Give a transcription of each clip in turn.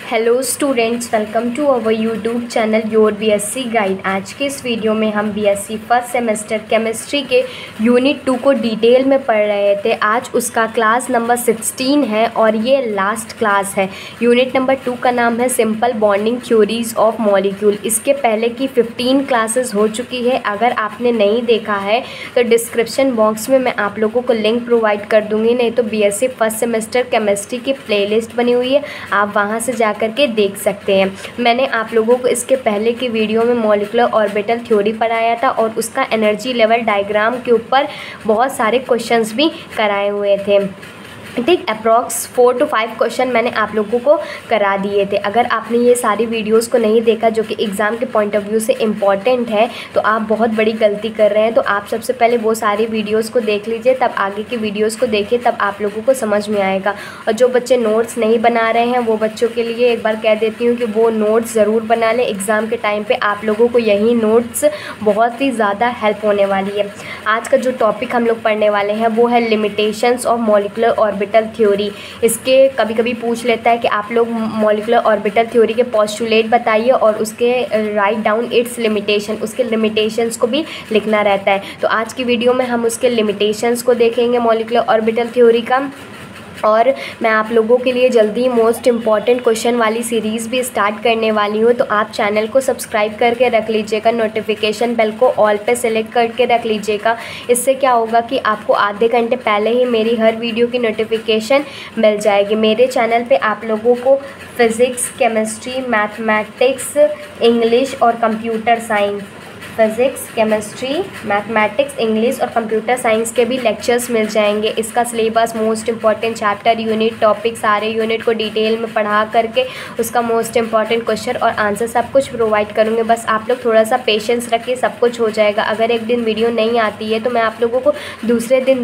Hello students, welcome to our YouTube channel your BSc guide. आज के इस video में हम बीएससी फर्स्ट सेमेस्टर केमिस्ट्री के यूनिट 2 को डिटेल में पढ़ रहे थे। आज उसका क्लास नंबर 16 है और ये लास्ट क्लास है। यूनिट नंबर 2 का नाम है simple bonding theories of molecule. इसके पहले की 15 क्लासेस हो चुकी है। अगर आपने नहीं देखा है तो डिस्क्रिप्शन बॉक्स में मैं आप लोगों को लिंक प्रोवाइड कर दूँगी, नहीं तो बीएससी फर्स्ट सेमेस्टर केमिस्ट्री की प्लेलिस्ट बनी हुई है, आप वहाँ से करके देख सकते हैं। मैंने आप लोगों को इसके पहले की वीडियो में मॉलिक्यूलर ऑर्बिटल थ्योरी पढ़ाया था और उसका एनर्जी लेवल डायग्राम के ऊपर बहुत सारे क्वेश्चंस भी कराए हुए थे। ठीक, अप्रॉक्स 4 to 5 क्वेश्चन मैंने आप लोगों को करा दिए थे। अगर आपने ये सारी वीडियोस को नहीं देखा जो कि एग्ज़ाम के पॉइंट ऑफ व्यू से इम्पॉर्टेंट है, तो आप बहुत बड़ी गलती कर रहे हैं। तो आप सबसे पहले वो सारी वीडियोस को देख लीजिए, तब आगे की वीडियोस को देखिए, तब आप लोगों को समझ में आएगा। और जो बच्चे नोट्स नहीं बना रहे हैं वो बच्चों के लिए एक बार कह देती हूँ कि वो नोट्स ज़रूर बना लें। एग्ज़ाम के टाइम पर आप लोगों को यही नोट्स बहुत ही ज़्यादा हेल्प होने वाली है। आज का जो टॉपिक हम लोग पढ़ने वाले हैं वो है limitations of molecular orbital theory. इसके कभी कभी पूछ लेता है कि आप लोग मॉलिक्यूलर ऑर्बिटल थ्योरी के पोस्टुलेट बताइए और उसके राइट डाउन इट्स लिमिटेशन, उसके लिमिटेशंस को भी लिखना रहता है। तो आज की वीडियो में हम उसके लिमिटेशंस को देखेंगे मॉलिक्यूलर ऑर्बिटल थ्योरी का। और मैं आप लोगों के लिए जल्दी मोस्ट इम्पॉर्टेंट क्वेश्चन वाली सीरीज़ भी स्टार्ट करने वाली हूँ, तो आप चैनल को सब्सक्राइब करके रख लीजिएगा, नोटिफिकेशन बेल को ऑल पे सेलेक्ट करके रख लीजिएगा। इससे क्या होगा कि आपको आधे घंटे पहले ही मेरी हर वीडियो की नोटिफिकेशन मिल जाएगी। मेरे चैनल पे आप लोगों को फिज़िक्स, केमिस्ट्री, मैथमेटिक्स, इंग्लिश और computer science, physics, chemistry, mathematics, English और कंप्यूटर साइंस के भी लेक्चर्स मिल जाएंगे। इसका syllabus, most important chapter, unit, topic, सारे यूनिट को डिटेल में पढ़ा करके उसका मोस्ट इंपॉर्टेंट क्वेश्चन और आंसर सब कुछ प्रोवाइड करूँगी। बस आप लोग थोड़ा सा पेशेंस रखिए, सब कुछ हो जाएगा। अगर एक दिन वीडियो नहीं आती है तो मैं आप लोगों को दूसरे दिन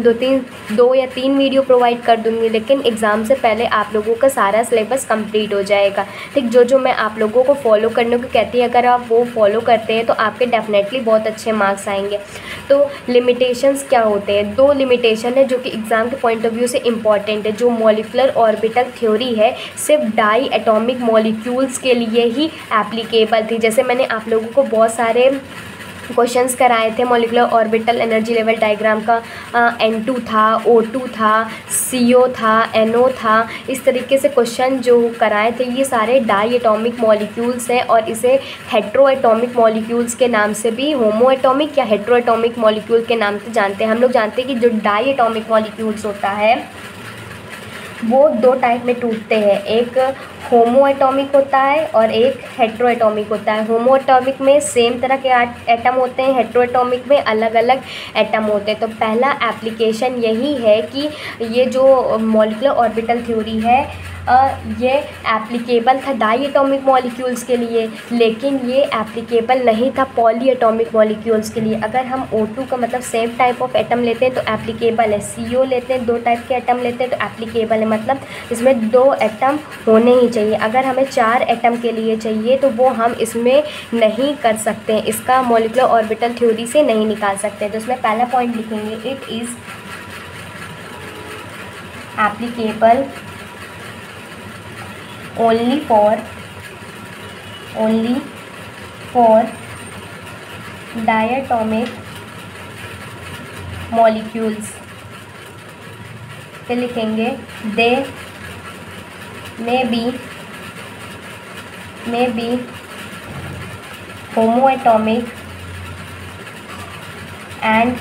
2 या 3 वीडियो प्रोवाइड कर दूँगी, लेकिन एग्ज़ाम से पहले आप लोगों का सारा सिलेबस कंप्लीट हो जाएगा। ठीक, जो मैं आप लोगों को फॉलो करने को कहती है, अगर आप वो फॉलो करते हैं तो आपके डेफिनेटली बहुत अच्छे मार्क्स आएंगे। तो लिमिटेशंस क्या होते हैं? 2 लिमिटेशन है जो कि एग्ज़ाम के पॉइंट ऑफ व्यू से इम्पॉर्टेंट है। जो मॉलिक्यूलर ऑर्बिटल थ्योरी है सिर्फ डाई एटॉमिक मॉलिक्यूल्स के लिए ही एप्लीकेबल थी। जैसे मैंने आप लोगों को बहुत सारे क्वेश्चंस कराए थे molecular orbital energy level diagram का। N2 था, O2 था, CO था, NO था, इस तरीके से क्वेश्चन जो कराए थे ये सारे डाई एटॉमिक मॉलिक्यूल्स हैं और इसे हेट्रो एटॉमिक मॉलिक्यूल्स के नाम से भी, होमो एटॉमिक या हेट्रो एटॉमिक मॉलिक्यूल के नाम से जानते हैं। हम लोग जानते हैं कि जो डाई एटॉमिक मॉलिक्यूल्स होता है वो 2 टाइप में टूटते हैं, एक होमो एटॉमिक होता है और एक हेट्रो एटॉमिक होता है। होमो एटॉमिक में सेम तरह के एटम होते हैं, हेट्रो एटॉमिक में अलग अलग एटम होते हैं। तो पहला एप्लीकेशन यही है कि ये जो मॉलिक्यूलर ऑर्बिटल थ्योरी है ये एप्लीकेबल था डाई एटॉमिक मॉलिक्यूल्स के लिए, लेकिन ये एप्लीकेबल नहीं था पॉली एटॉमिक मॉलिक्यूल्स के लिए। अगर हम O2 का मतलब सेम टाइप ऑफ एटम लेते हैं तो एप्लीकेबल है, CO लेते हैं 2 टाइप के एटम लेते हैं तो एप्लीकेबल है, मतलब इसमें 2 एटम होने ही चाहिए। अगर हमें 4 एटम के लिए चाहिए तो वो हम इसमें नहीं कर सकते हैं, इसका मॉलिक्यूलर ऑर्बिटल थ्योरी से नहीं निकाल सकते। तो इसमें पहला पॉइंट लिखेंगे, it is applicable only for diatomic molecules। फिर लिखेंगे they may be homoatomic and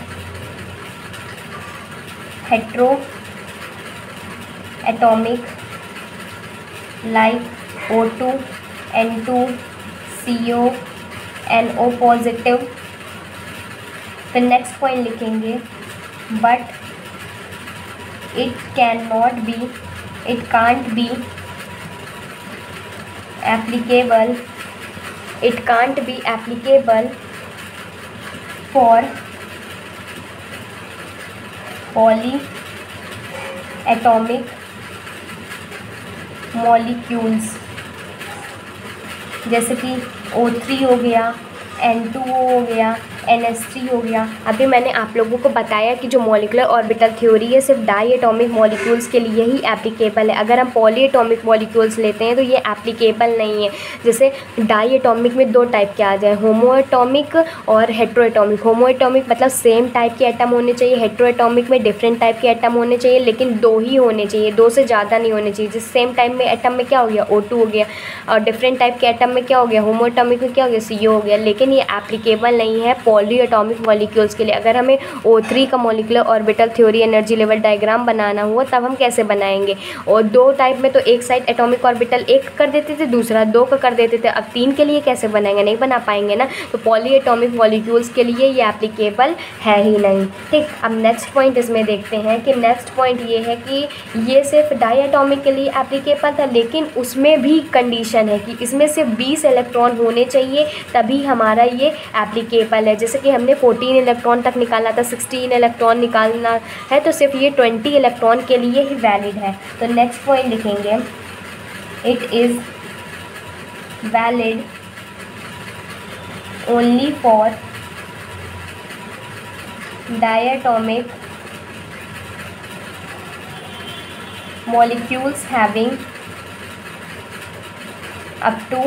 heteroatomic like O2, N2, CO, NO positive. फिर नेक्स्ट पॉइंट लिखेंगे but it can't be applicable for polyatomic molecules, जैसे कि O3 हो गया, N2 हो गया, NH3 हो गया। अभी मैंने आप लोगों को बताया कि जो मॉलिक्यूलर ऑर्बिटल थ्योरी है सिर्फ डाई एटॉमिक मॉलिक्यूल्स के लिए ही एप्लीकेबल है। अगर हम पॉली एटॉमिक मॉलिक्यूल्स लेते हैं तो ये एप्लीकेबल नहीं है। जैसे डाई एटॉमिक में दो टाइप के आ जाए, होमो एटॉमिक और हेट्रो एटॉमिक। होमो एटॉमिक मतलब सेम टाइप के एटम होने चाहिए, हेट्रो एटॉमिक में डिफरेंट टाइप के एटम होने चाहिए, लेकिन दो ही होने चाहिए, दो से ज़्यादा नहीं होने चाहिए। जिस सेम टाइप में एटम में क्या हो गया, O2 हो गया, और डिफरेंट टाइप के एटम में क्या हो गया, होमो एटॉमिक में क्या हो गया, CO हो गया। लेकिन ये एप्लीकेबल नहीं है पॉली एटॉमिक मॉलिक्यूल्स के लिए। अगर हमें O3 का molecular orbital theory energy level diagram बनाना हुआ तब हम कैसे बनाएंगे। और दो टाइप में तो एक साइड एटॉमिक ऑर्बिटल एक कर देते थे, दूसरा दो का कर देते थे। अब तीन के लिए कैसे बनाएंगे, नहीं बना पाएंगे ना। तो पॉली एटॉमिक मॉलिक्यूल्स के लिए ये एप्लीकेबल है ही नहीं। ठीक, अब नेक्स्ट पॉइंट इसमें देखते हैं कि नेक्स्ट पॉइंट ये है कि ये सिर्फ डाई एटॉमिक के लिए एप्लीकेबल था, लेकिन उसमें भी कंडीशन है कि इसमें सिर्फ 20 इलेक्ट्रॉन होने चाहिए तभी हमारा ये एप्लीकेबल है। जैसे कि हमने 14 इलेक्ट्रॉन तक निकाला था, 16 इलेक्ट्रॉन निकालना है तो सिर्फ ये 20 इलेक्ट्रॉन के लिए ही वैलिड है। तो नेक्स्ट पॉइंट लिखेंगे, it is valid only for diatomic molecules having up to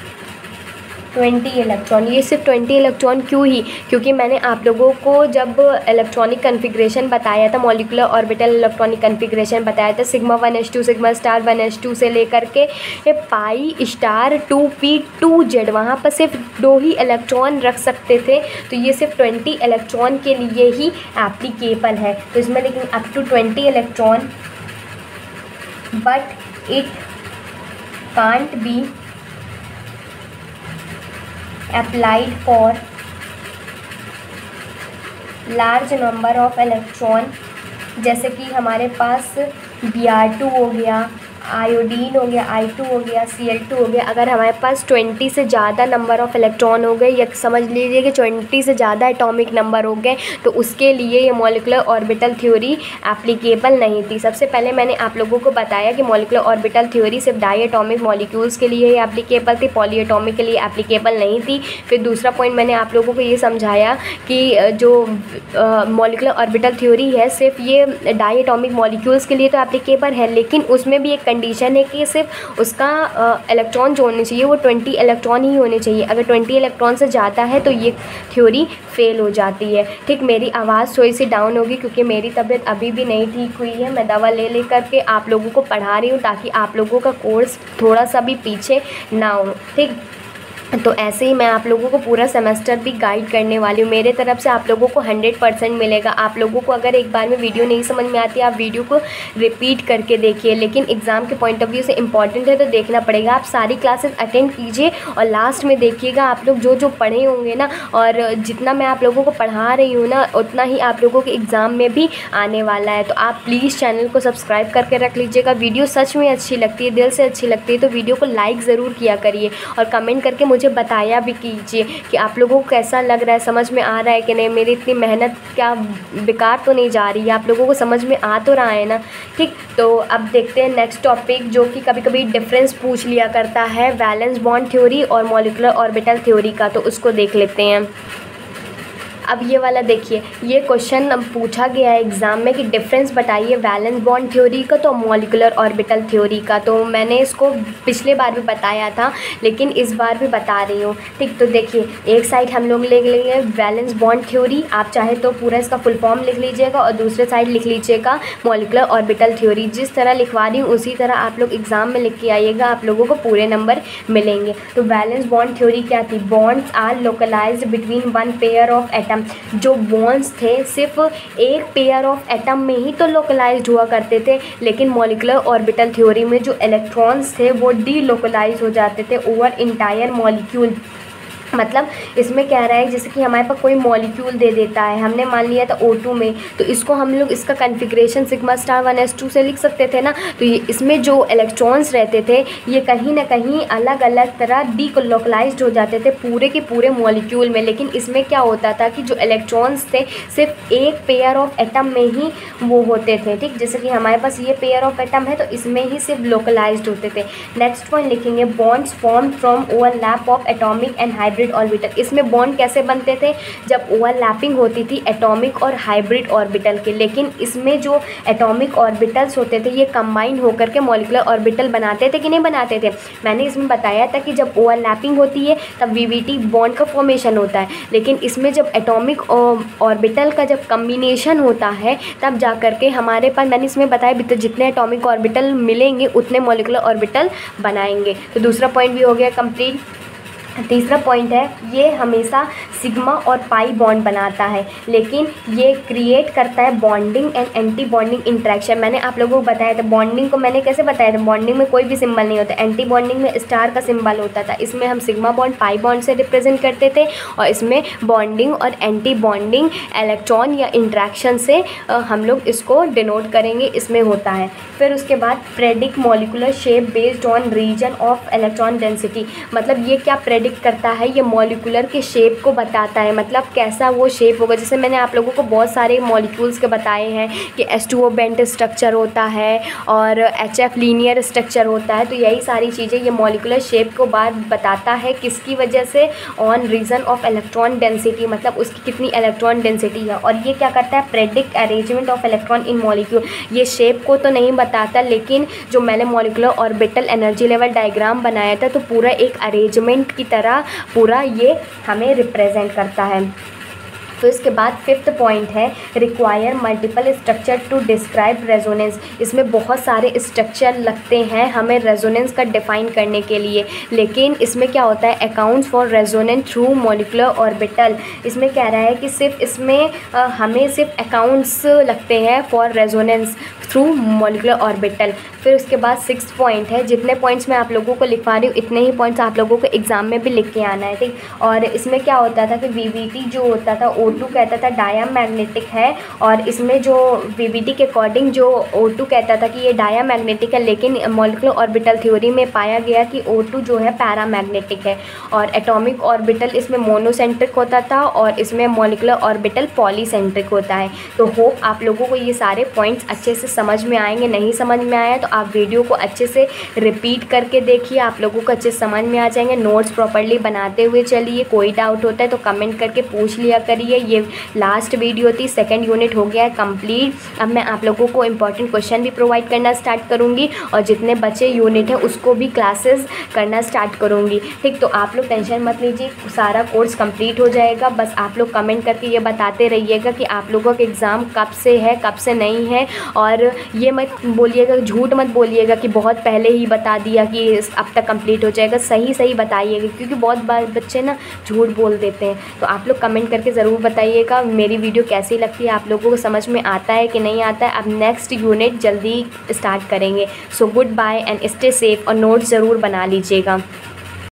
20 electron. ये सिर्फ 20 इलेक्ट्रॉन क्यों ही, क्योंकि मैंने आप लोगों को जब इलेक्ट्रॉनिक कन्फिग्रेशन बताया था, मॉलिक्यूलर ऑर्बिटल इलेक्ट्रॉनिक कन्फिग्रेशन बताया था, sigma 1s2 sigma star 1s2 से लेकर के पाई स्टार 2p2z, वहाँ पर सिर्फ 2 ही इलेक्ट्रॉन रख सकते थे। तो ये सिर्फ 20 इलेक्ट्रॉन के लिए ही एप्लीकेबल है। तो इसमें लेकिन up to 20 electron, but it can't be applied for large number of electron। जैसे कि हमारे पास Br2 हो गया, आयोडीन हो गया, I2 हो गया, Cl2 हो गया। अगर हमारे पास 20 से ज़्यादा नंबर ऑफ़ इलेक्ट्रॉन हो गए, या समझ लीजिए कि 20 से ज़्यादा एटॉमिक नंबर हो गए, तो उसके लिए ये मॉलिक्यूलर ऑर्बिटल थ्योरी एप्लीकेबल नहीं थी। सबसे पहले मैंने आप लोगों को बताया कि मॉलिक्यूलर ऑर्बिटल थ्योरी सिर्फ डाई एटॉमिक मॉलिक्यूल्स के लिए ही एप्लीकेबल थी, पॉली एटॉमिक के लिए एप्लीकेबल नहीं थी। फिर दूसरा पॉइंट मैंने आप लोगों को ये समझाया कि जो मॉलिक्यूलर ऑर्बिटल थ्योरी है सिर्फ ये डाई एटॉमिक मॉलिक्यूल्स के लिए तो एप्लीकेबल है, लेकिन उसमें भी एक कंडीशन है कि सिर्फ उसका इलेक्ट्रॉन जो होने चाहिए वो 20 इलेक्ट्रॉन ही होने चाहिए। अगर 20 इलेक्ट्रॉन से ज़्यादा है तो ये थ्योरी फेल हो जाती है। ठीक, मेरी आवाज़ थोड़ी सी डाउन होगी क्योंकि मेरी तबीयत अभी भी नहीं ठीक हुई है। मैं दवा ले लेकर के आप लोगों को पढ़ा रही हूँ ताकि आप लोगों का कोर्स थोड़ा सा भी पीछे ना हो। ठीक, तो ऐसे ही मैं आप लोगों को पूरा सेमेस्टर भी गाइड करने वाली हूँ। मेरे तरफ से आप लोगों को 100% मिलेगा। आप लोगों को अगर एक बार में वीडियो नहीं समझ में आती, आप वीडियो को रिपीट करके देखिए, लेकिन एग्ज़ाम के पॉइंट ऑफ व्यू से इम्पॉर्टेंट है तो देखना पड़ेगा। आप सारी क्लासेस अटेंड कीजिए और लास्ट में देखिएगा आप लोग जो जो पढ़े होंगे ना, और जितना मैं आप लोगों को पढ़ा रही हूँ ना उतना ही आप लोगों के एग्ज़ाम में भी आने वाला है। तो आप प्लीज़ चैनल को सब्सक्राइब करके रख लीजिएगा। वीडियो सच में अच्छी लगती है, दिल से अच्छी लगती है तो वीडियो को लाइक ज़रूर किया करिए और कमेंट करके मुझे बताया भी कीजिए कि आप लोगों को कैसा लग रहा है, समझ में आ रहा है कि नहीं, मेरी इतनी मेहनत क्या बेकार तो नहीं जा रही है, आप लोगों को समझ में आ तो रहा है ना। ठीक, तो अब देखते हैं नेक्स्ट टॉपिक जो कि कभी कभी डिफरेंस पूछ लिया करता है, वैलेंस बॉन्ड थ्योरी और मॉलिक्यूलर ऑर्बिटल थ्योरी का, तो उसको देख लेते हैं। अब ये वाला देखिए, ये क्वेश्चन पूछा गया है एग्ज़ाम में कि डिफरेंस बताइए वैलेंस बॉन्ड थ्योरी का तो मॉलिक्यूलर ऑर्बिटल थ्योरी का। तो मैंने इसको पिछले बार भी बताया था लेकिन इस बार भी बता रही हूँ। ठीक, तो देखिए एक साइड हम लोग ले लेंगे वैलेंस बॉन्ड थ्योरी, आप चाहे तो पूरा इसका फुल फॉर्म लिख लीजिएगा, और दूसरे साइड लिख लीजिएगा मॉलिक्यूलर ऑर्बिटल थ्योरी। जिस तरह लिखवा रही हूँ उसी तरह आप लोग एग्ज़ाम में लिख के आइएगा, आप लोगों को पूरे नंबर मिलेंगे। तो वैलेंस बॉन्ड थ्योरी क्या थी, bonds are localized between one pair of atom. जो बॉन्ड्स थे सिर्फ एक पेयर ऑफ एटम में ही तो लोकलाइज्ड हुआ करते थे, लेकिन मॉलिक्यूलर ऑर्बिटल थ्योरी में जो इलेक्ट्रॉन्स थे वो डीलोकलाइज हो जाते थे ओवर इंटायर मॉलिक्यूल। मतलब इसमें कह रहा है जैसे कि हमारे पास कोई मॉलिक्यूल दे देता है, हमने मान लिया था O2 में, तो इसको हम लोग इसका कन्फिग्रेशन सिग्मा स्टार 1s2 से लिख सकते थे ना। तो ये इसमें जो इलेक्ट्रॉन्स रहते थे ये कहीं ना कहीं अलग अलग तरह डीलोकलाइज्ड हो जाते थे पूरे के पूरे मॉलिक्यूल में। लेकिन इसमें क्या होता था कि जो इलेक्ट्रॉन्स थे सिर्फ एक पेयर ऑफ एटम में ही वो होते थे। ठीक, जैसे कि हमारे पास ये पेयर ऑफ एटम है तो इसमें ही सिर्फ लोकलाइज्ड होते थे। नेक्स्ट पॉइंट लिखेंगे, bonds form from overlap of atomic and hybrid hybrid orbital. इसमें बॉन्ड कैसे बनते थे? जब ओवरलैपिंग होती थी एटॉमिक और हाइब्रिड ऑर्बिटल के। लेकिन इसमें जो एटॉमिक ऑर्बिटल्स होते थे ये कंबाइन होकर के मॉलिक्यूलर ऑर्बिटल बनाते थे कि नहीं बनाते थे? मैंने इसमें बताया था कि जब ओवरलैपिंग होती है तब वीवीटी बॉन्ड का फॉर्मेशन होता है, लेकिन इसमें जब एटॉमिक ऑर्बिटल का जब कम्बिनेशन होता है तब जा कर के हमारे पास, मैंने इसमें बताया जितने एटॉमिक ऑर्बिटल मिलेंगे उतने मॉलिक्यूलर ऑर्बिटल बनाएंगे। तो दूसरा पॉइंट भी हो गया कंप्लीट। तीसरा पॉइंट है ये हमेशा सिग्मा और पाई बॉन्ड बनाता है, लेकिन ये क्रिएट करता है bonding and antibonding interaction. मैंने आप लोगों को बताया था बॉन्डिंग को, मैंने कैसे बताया था, बॉन्डिंग में कोई भी सिंबल नहीं होता, एंटी बॉन्डिंग में स्टार का सिंबल होता था। इसमें हम सिग्मा बॉन्ड पाई बॉन्ड से रिप्रेजेंट करते थे और इसमें बॉन्डिंग और एंटी बॉन्डिंग इलेक्ट्रॉन या इंट्रैक्शन से हम लोग इसको डिनोट करेंगे, इसमें होता है। फिर उसके बाद predict molecular shape based on region of electron density. मतलब ये क्या प्रेडिक्ट करता है? ये मॉलिक्यूलर के शेप को बताता है, मतलब कैसा वो शेप होगा। जैसे मैंने आप लोगों को बहुत सारे मॉलिक्यूल्स के बताए हैं कि H2O बेंट स्ट्रक्चर होता है और HF लीनियर स्ट्रक्चर होता है। तो यही सारी चीज़ें ये मॉलिक्यूलर शेप को बताता है, किसकी वजह से? On region of electron density, मतलब उसकी कितनी इलेक्ट्रॉन डेंसिटी है। और ये क्या करता है? Predict arrangement of electron in molecule. ये शेप को तो नहीं बताता, लेकिन जो मैंने molecular orbital energy level diagram बनाया था तो पूरा एक अरेंजमेंट की तरह पूरा ये हमें रिप्रेजेंट करता है। तो इसके बाद फिफ्थ पॉइंट है require multiple structure to describe resonance. इसमें बहुत सारे स्ट्रक्चर लगते हैं हमें रेजोनेंस का डिफ़ाइन करने के लिए, लेकिन इसमें क्या होता है? Accounts for resonance through molecular orbital. इसमें कह रहा है कि सिर्फ इसमें हमें सिर्फ अकाउंट्स लगते हैं for resonance through molecular orbital. फिर उसके बाद सिक्स्थ पॉइंट है, जितने पॉइंट्स मैं आप लोगों को लिखवा रही हूँ इतने ही पॉइंट्स आप लोगों को एग्ज़ाम में भी लिख के आना है, ठीक। और इसमें क्या होता था कि वीवीटी जो होता था, O2 कहता था डायामैग्नेटिक है, और इसमें जो वीवीटी के अकॉर्डिंग जो O2 कहता था कि ये डायामैग्नेटिक है, लेकिन मॉलिक्यूलर ऑर्बिटल थ्योरी में पाया गया कि O2 जो है पैरामैग्नेटिक है। और एटॉमिक ऑर्बिटल इसमें मोनोसेंट्रिक होता था और इसमें मॉलिक्यूलर ऑर्बिटल पॉलीसेंट्रिक होता है। तो होप आप लोगों को ये सारे पॉइंट्स अच्छे से समझ में आएंगे। नहीं समझ में आया तो आप वीडियो को अच्छे से रिपीट करके देखिए, आप लोगों को अच्छे से समझ में आ जाएंगे। नोट्स प्रॉपर्ली बनाते हुए चलिए, कोई डाउट होता है तो कमेंट करके पूछ लिया करिए। ये लास्ट वीडियो थी, सेकंड यूनिट हो गया है कंप्लीट। अब मैं आप लोगों को इंपॉर्टेंट क्वेश्चन भी प्रोवाइड करना स्टार्ट करूँगी और जितने बचे यूनिट है उसको भी क्लासेस करना स्टार्ट करूँगी, ठीक। तो आप लोग टेंशन मत लीजिए, सारा कोर्स कंप्लीट हो जाएगा। बस आप लोग कमेंट करके ये बताते रहिएगा कि आप लोगों का एग्ज़ाम कब से है कब से नहीं है। और ये मत बोलिएगा, झूठ मत बोलिएगा कि बहुत पहले ही बता दिया कि अब तक कंप्लीट हो जाएगा। सही सही बताइएगा, क्योंकि बहुत बार बच्चे ना झूठ बोल देते हैं। तो आप लोग कमेंट करके ज़रूर बताइएगा मेरी वीडियो कैसी लगती है, आप लोगों को समझ में आता है कि नहीं आता है। अब नेक्स्ट यूनिट जल्दी स्टार्ट करेंगे। So goodbye and stay safe, और नोट्स ज़रूर बना लीजिएगा।